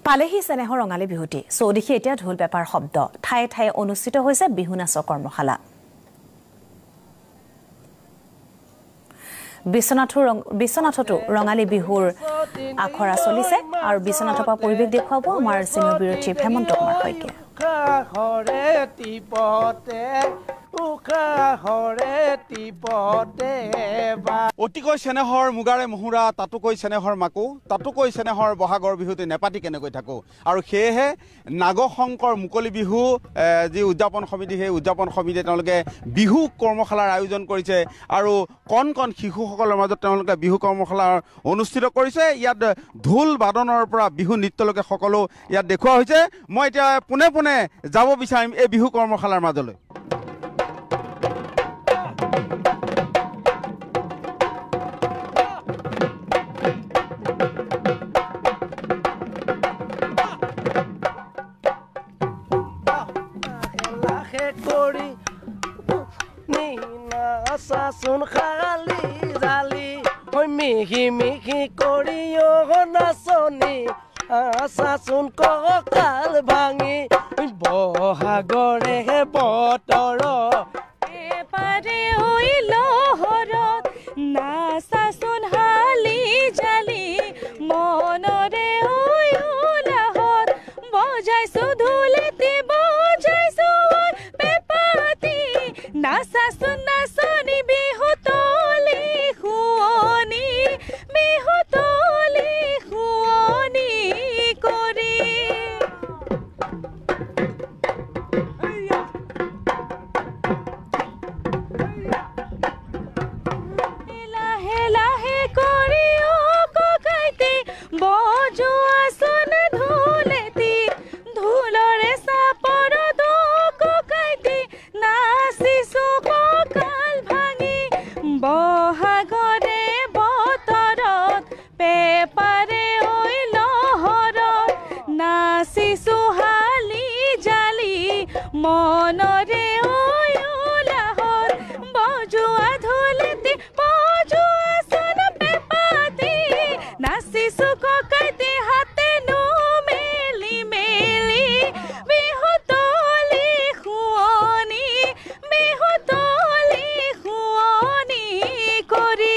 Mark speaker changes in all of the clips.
Speaker 1: পালেহি চেনেহৰ ৰঙালী বিহুটি চৌদিশে এতিয়া ঢোল পেপাৰ শব্দ ঠায়ে ঠায়ে অনুষ্ঠিত হৈছে বিহু নাচৰ কৰ্মশালা বিশ্বনাথতো ৰঙালী বিহুৰ আখৰা চলিছে আৰু বিশ্বনাথৰ পৰা পৰিৱেশ দেখুৱাব আমাৰ senior bureau chief Hemanta Kumar Saikia
Speaker 2: অতিকৈ চেনেহৰ মুগাৰে মুহুৰা তাতোকৈ চেনেহৰ মাকো তাতোকৈ চেনেহৰ বহাগৰ বিহুতে নেপাতি কেনেকৈ থাকো আৰু সেয়েহে নাগশংকৰ মুকলি বিহু যি উদযাপন সমিতি সেই উদযাপন সমিতিয়ে তেওঁলোকে বিহু কৰ্মশালাৰ আয়োজন কৰিছে আৰু কণ কণ শিশুসকলৰ মাজত তেওঁলোকে বিহু কৰ্মশালাৰ অনুষ্ঠিত কৰিছে ইয়াত ঢোল বাদনৰ পৰা বিহু নৃত্যলৈকে সকলো ইয়াত দেখুওৱা হৈছে মই এতিয়া পুনে পুনে যাব বিচাৰিম এই বিহু কৰ্মশালাৰ মাজলৈ
Speaker 3: Sasun khali jali hoy mihi mihi koriyo nasoni sasun kokal bhangi bohagore botoro
Speaker 4: epare oi lohorot na sasun hali jali monore oi ulahot bojai sudhuleti bojai suor pepati na sasun nasoni bihutoli khuoni kori lahe lahe kori o kokaite bojo ason dhuleti dhulore sapor do kokaite nasisu kokal bhangi bohagore botorot pepare oi lohorot nasisu hali jali monore oi ulahot bojua dhuleti bojua son pepati nasisu kokaite hate no meli meli bihutoli khuoni kori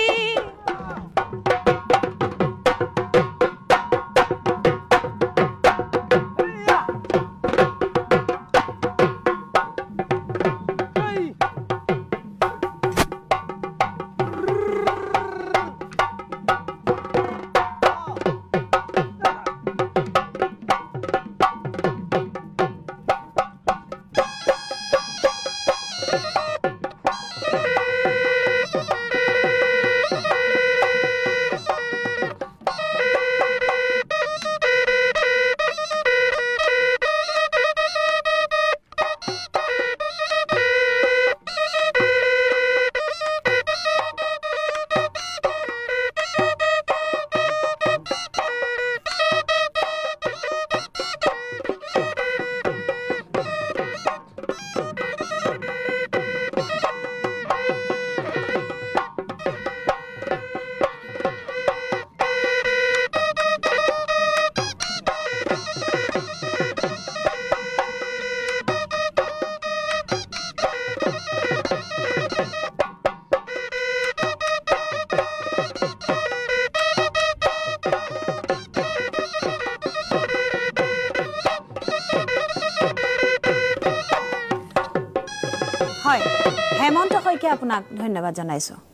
Speaker 1: Hemanta Saikia আপোনাক ধন্যবাদ জনাইছো